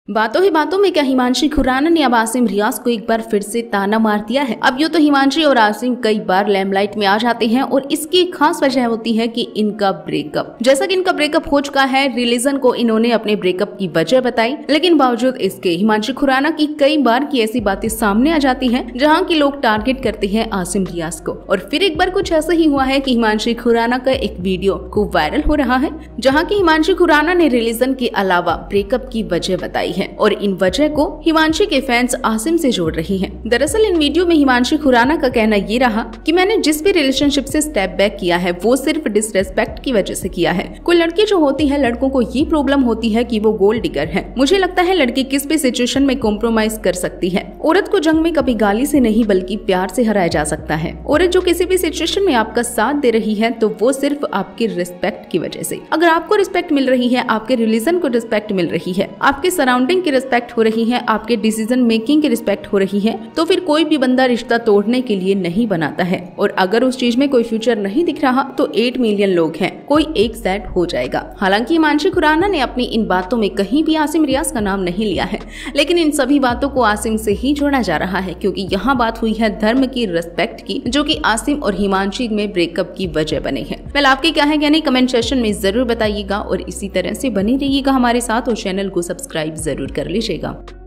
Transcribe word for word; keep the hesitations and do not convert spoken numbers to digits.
बातों ही बातों में क्या हिमांशी खुराना ने अब आसिम रियाज को एक बार फिर से ताना मार दिया है। अब यूँ तो हिमांशी और आसिम कई बार लैमलाइट में आ जाते हैं और इसकी एक खास वजह होती है कि इनका ब्रेकअप। जैसा कि इनका ब्रेकअप हो चुका है, रिलीजन को इन्होंने अपने ब्रेकअप की वजह बताई, लेकिन बावजूद इसके हिमांशी खुराना की कई बार की ऐसी बातें सामने आ जाती है जहाँ की लोग टारगेट करते हैं आसिम रियाज को। और फिर एक बार कुछ ऐसा ही हुआ है कि हिमांशी खुराना का एक वीडियो खूब वायरल हो रहा है, जहाँ की हिमांशी खुराना ने रिलीजन के अलावा ब्रेकअप की वजह बताई है और इन वजह को हिमांशी के फैंस आसिम से जोड़ रही हैं। दरअसल इन वीडियो में हिमांशी खुराना का कहना ये रहा कि मैंने जिस भी रिलेशनशिप से स्टेप बैक किया है वो सिर्फ डिसरेस्पेक्ट की वजह से किया है। कोई लड़की जो होती है, लड़कों को ये प्रॉब्लम होती है कि वो गोल्ड डिगर है। मुझे लगता है लड़की किस भी सिचुएशन में कॉम्प्रोमाइज कर सकती है। औरत को जंग में कभी गाली से नहीं बल्कि प्यार से हराया जा सकता है। औरत जो किसी भी सिचुएशन में आपका साथ दे रही है तो वो सिर्फ आपकी रिस्पेक्ट की वजह से। अगर आपको रिस्पेक्ट मिल रही है, आपके रिलीजन को रिस्पेक्ट मिल रही है, आपके सराउंडिंग की रिस्पेक्ट हो रही है, आपके डिसीजन मेकिंग की रिस्पेक्ट हो रही है, तो फिर कोई भी बंदा रिश्ता तोड़ने के लिए नहीं बनाता है। और अगर उस चीज में कोई फ्यूचर नहीं दिख रहा तो आठ मिलियन लोग हैं, कोई एक सेट हो जाएगा। हालांकि हिमांशी खुराना ने अपनी इन बातों में कहीं भी आसिम रियाज का नाम नहीं लिया है, लेकिन इन सभी बातों को आसिम से ही जोड़ा जा रहा है, क्योंकि यहाँ बात हुई है धर्म की, रिस्पेक्ट की, जो कि आसिम और हिमांशी में ब्रेकअप की वजह बने हैं। वेल, आपके क्या है कहने कमेंट सेक्शन में जरूर बताइएगा और इसी तरह से बने रहिएगा हमारे साथ और चैनल को सब्सक्राइब जरूर कर लीजिएगा।